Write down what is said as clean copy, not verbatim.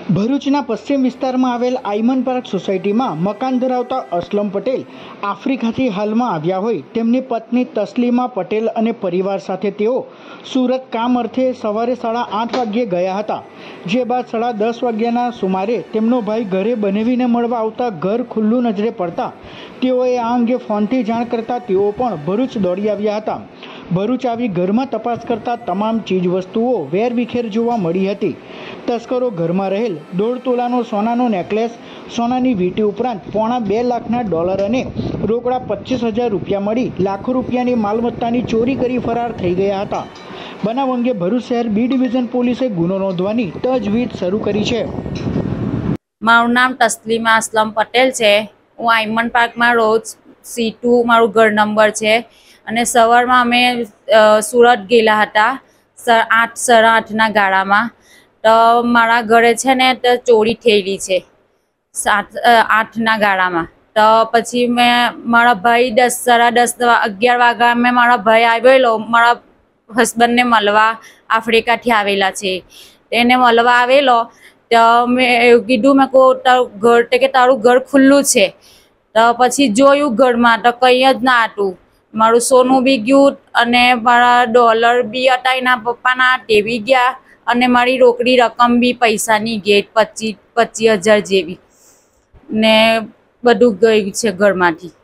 ભરૂચના પશ્ચિમ વિસ્તારમાં આવેલ આયમન પાર્ક સોસાયટીમાં મકાન ધરાવતા અસલમ પટેલ આફ્રિકાથી હાલમાં આવ્યા હોય તેમની પત્ની તસ્લીમા પટેલ અને પરિવાર સાથે તેઓ સુરત કામ અર્થે સવારે 8:30 વાગ્યે ગયા હતા, જે બાદ 10:30 વાગ્યાના સુમારે તેમનો ભાઈ ઘરે બનેવીને મળવા આવતા ઘર ખુલ્લું નજરે પડતા તેઓએ આ અંગે ફોનથી જાણ કરતા તેઓ પણ ભરૂચ દોડી આવ્યા હતા। ભરૂચ આવી ઘરમાં તપાસ કરતા તમામ ચીજ વસ્તુઓ વેરવિખેર જોવા મળી હતી। તસ્કરો ઘરમાં રહેલ 1.5 તોલાનો સોનાનો નેકલેસ, સોનાની વીંટી ઉપરાંત $2.25 લાખના અને રોકડા 25,000 રૂપિયા મળી લાખો રૂપિયાની માલમત્તાની ચોરી કરી ફરાર થઈ ગયા હતા। બનાવ અંગે ભરૂચ શહેર બી ડિવિઝન પોલીસે ગુનો નોંધવાની તજવીજ શરૂ કરી છે। મારું નામ તસ્લીમા અસલમ પટેલ છે। હું આયમન પાર્કમાં રોજ C2 મારું ઘર નંબર છે અને સવારમાં અમે સુરત ગયેલા હતા 8:30ના ગાળામાં। તો મારા ઘરે છે ને તો ચોરી થયેલી છે 8ના ગાળામાં। તો પછી મેં મારા ભાઈ 10:30 11 વાગ્યા મેં મારા ભાઈ આવેલો મારા હસબન્ડને મળવા, આફ્રિકાથી આવેલા છે એને મળવા આવેલો। તો મેં એવું કીધું મેં કહું તારું ઘર ખુલ્લું છે। તો પછી જોયું ઘરમાં તો કંઈ જ ના હતું, મારું સોનું બી ગયું અને મારા ડોલર બી હતા એના પપ્પાના ટેવી ગયા અને મારી રોકડી રકમ બી પૈસાની ગઈ 25,000 જેવી ને બધું ગયું છે ઘરમાંથી।